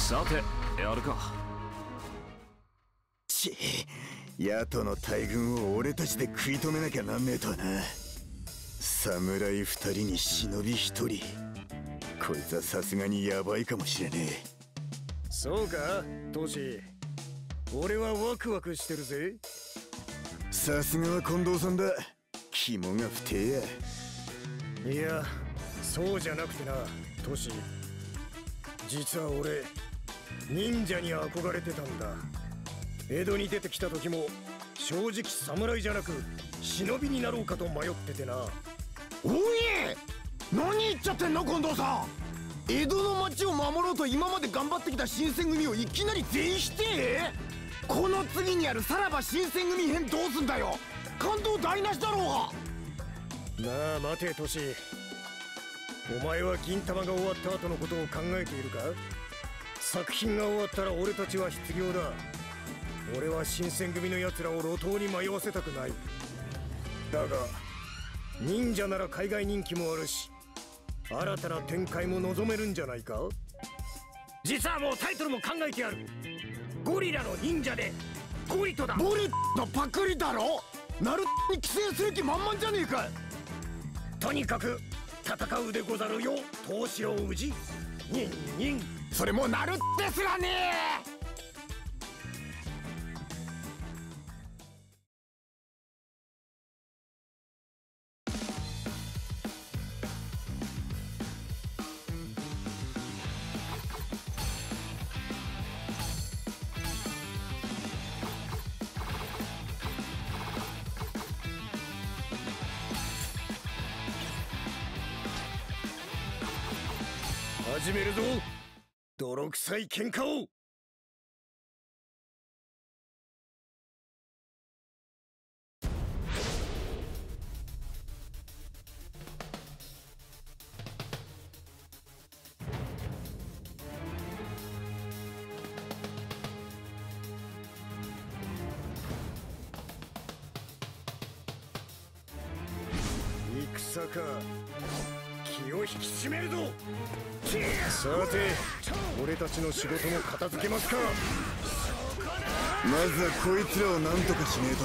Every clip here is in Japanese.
さてやるか。 ヤトの大軍を俺たちで食い止めなきゃなんねえとはな。侍二人に忍び一人、こいつはさすがにヤバいかもしれねえ。 そうかトシ、俺はワクワクしてるぜ。 さすがは近藤さんだ。肝が不定や。 いやそうじゃなくてなトシ、実は俺忍者に憧れてたんだ。江戸に出てきた時も正直侍じゃなく忍びになろうかと迷っててな。 おい何言っちゃってんの近藤さん。江戸の町を守ろうと今まで頑張ってきた新選組をいきなり全否定。この次にあるさらば新選組編どうすんだよ。感動台無しだろうが。 なあ待てトシ、お前は銀玉が終わった後のことを考えているか。作品が終わったら俺たちは失業だ。俺は新選組の奴らを路頭に迷わせたくない。だが忍者なら海外人気もあるし、新たな展開も望めるんじゃないか。実はもうタイトルも考えてある。ゴリラの忍者でゴリトだ。 ゴリのパクリだろ。ナルに寄生する気満々じゃねえか。 とにかく戦うでござるよ東四郎氏。ニンニン。 それもナルですらねえ。 始めるぞ泥臭い喧嘩を。戦か。気を引き締めるぞ。さて俺たちの仕事も片付けますか。 まずはこいつらを何とかしね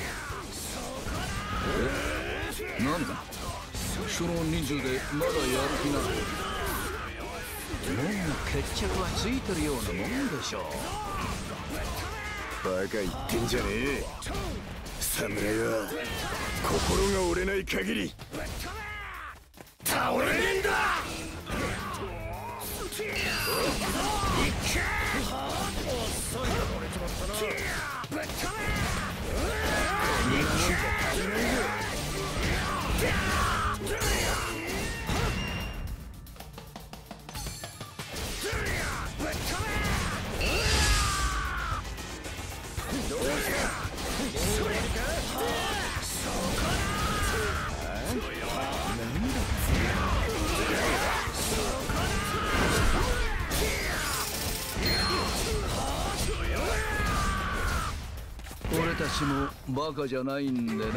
えとな。 なんだその人数でまだやる気なの。もう決着はついてるようなもんでしょう。 バカ言ってんじゃねえ。侍は心が折れない限り倒れねえんだ。 俺たちもバカじゃないんでね。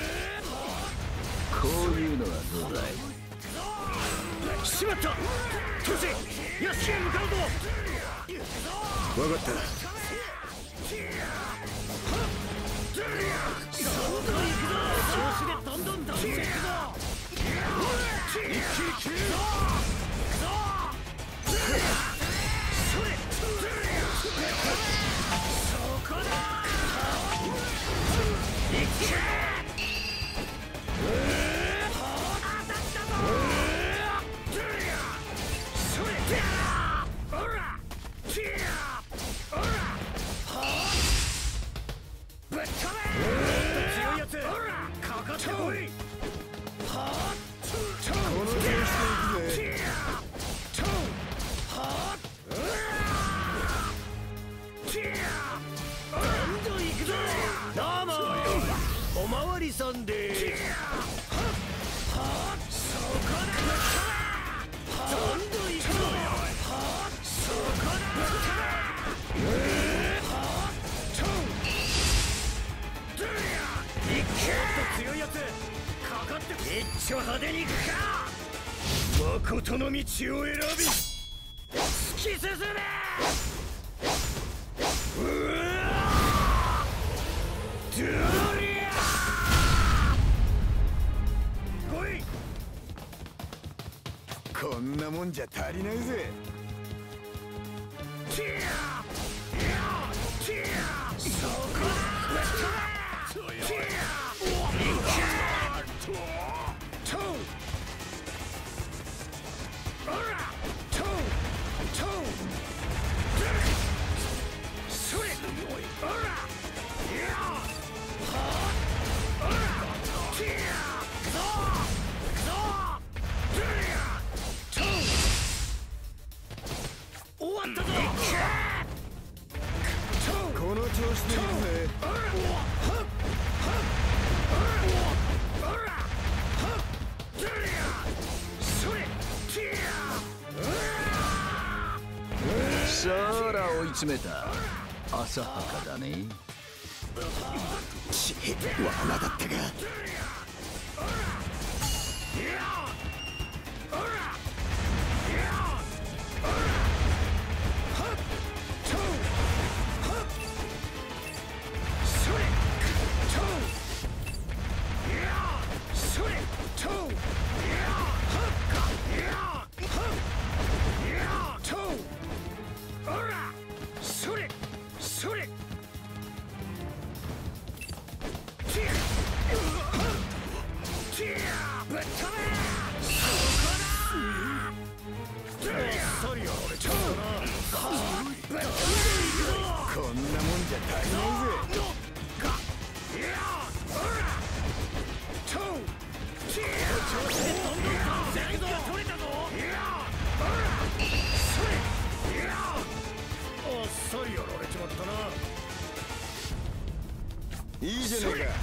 こういうのはどうだい。 しまったトシ、屋敷へ向かうぞ。 分かった。 調子でどんどん出していくぞ。一気に決めるぞ。それそこだ。一気におまわりさんでーす。強いやつかかって一丁派手に行くか。誠の道を選び突き進め。 こんなもんじゃ足りないぜ。この調子でいくぜ。 そら追い詰めた。浅はかだね。 ち罠だったか。こんなもんじゃ足りないぜ。 あっさりやられちまったな。 いいじゃねえか。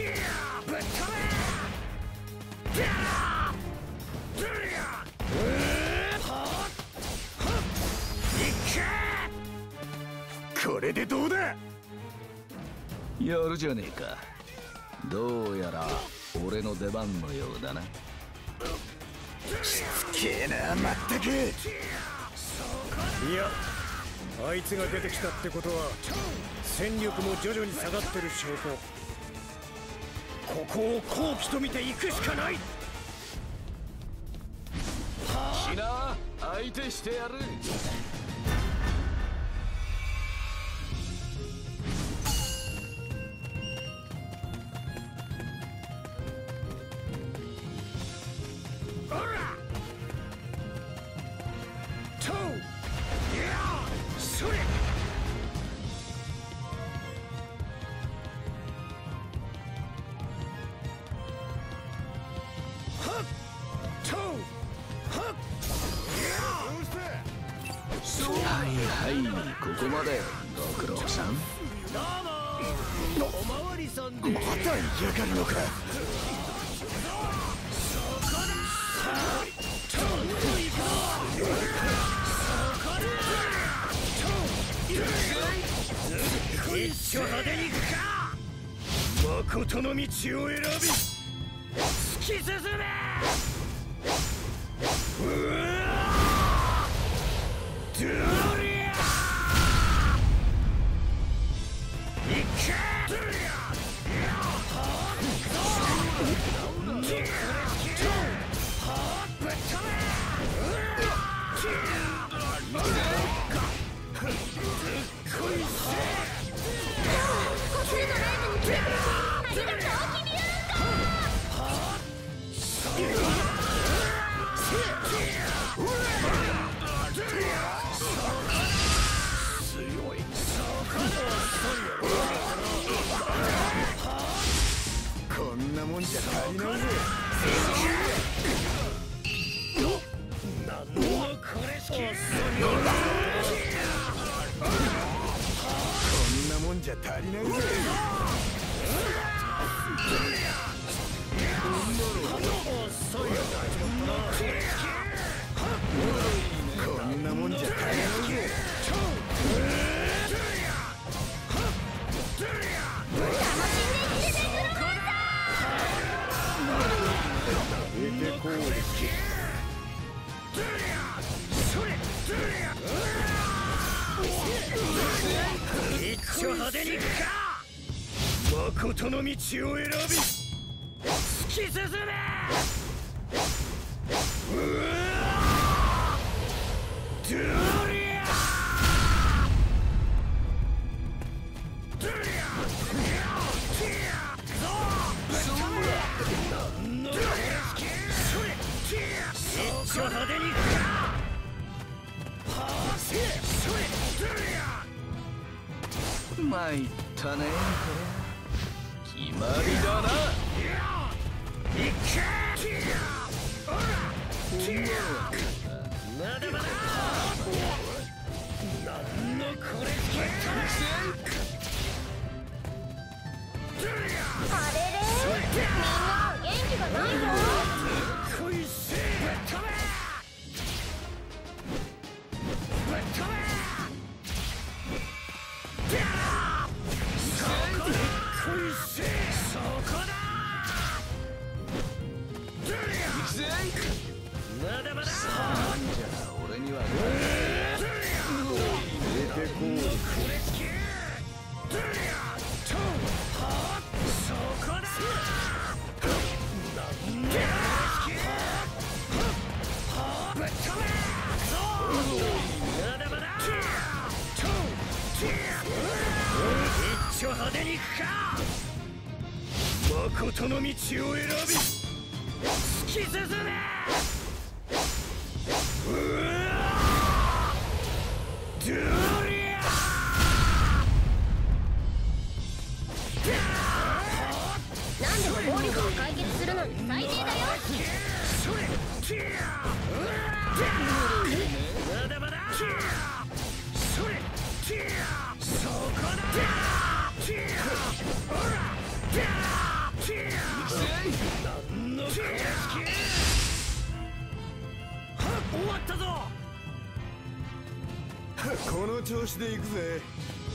これでどうだ。 やるじゃねえか。どうやら俺の出番のようだな。 しつけえな、まったく。 いや、あいつが出てきたってことは戦力も徐々に下がってる証拠。ここを好機と見ていくしかない。 シナ、相手してやる。はいはい、ここまでご苦労さん。 おまわりさんでまた嫌がるのか。 一丁派手に行くか。誠の道を選び突き進め。ドリアいけ。 こんなもんじゃ足りないぜ。こんなもんじゃ足りないぜ。こんなもんじゃ足りないぜ。 一丁派手に行くか。誠の道を選び突き進め。ドリア一丁派手に行くか。 参ったね。決まりだな。 まだまだ。なんのこれつけ。 あれれ、みんな元気がないぞ。 こいせ。ぶっ飛べ。ぶっ飛べ。そこだ。まだまだ。 じゃあ俺には出てこう。 そこだ。ぶっ飛べ。まだまだ。一丁派手に行くか。誠の道を選び突き進め。ドリア何でも暴力を解決するのに最低だよ。 それ。まだまだ。それ。そこだ。 ったぞ。 この調子で行くぜ。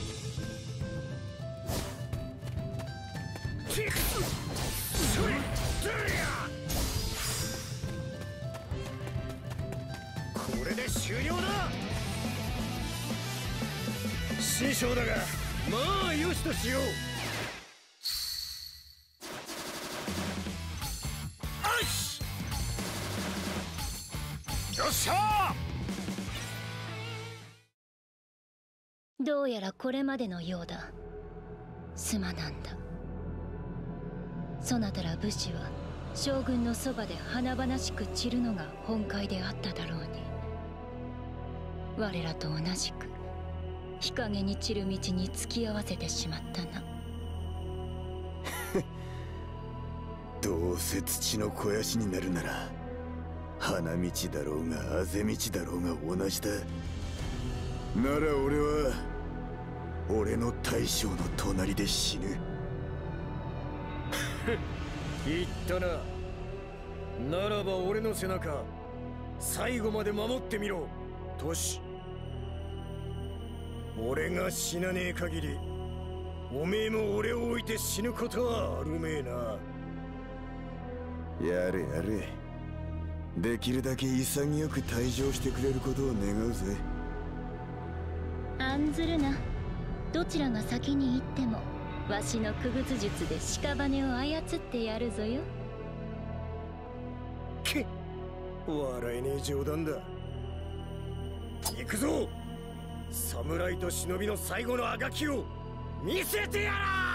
これで終了だ。師匠だがまあよしとしよう。よっしゃー。どうやらこれまでのようだ。すまなんだ。そなたら武士は将軍のそばで華々しく散るのが本懐であっただろうに、我らと同じく日陰に散る道に突き合わせてしまったな。 どうせ土の肥やしになるなら花道だろうがあぜ道だろうが同じだ。なら俺は俺の大将の隣で死ぬ。 言ったな。ならば俺の背中最後まで守ってみろトシ。俺が死なねえ限りおめえも俺を置いて死ぬことはあるめえな。 やれやれ。できるだけ潔く退場してくれることを願うぜ。 案ずるな。どちらが先に行ってもわしの傀儡術で屍を操ってやるぞよ。 けっ、笑えねえ冗談だ。行くぞ。侍と忍びの最後のあがきを見せてやらー。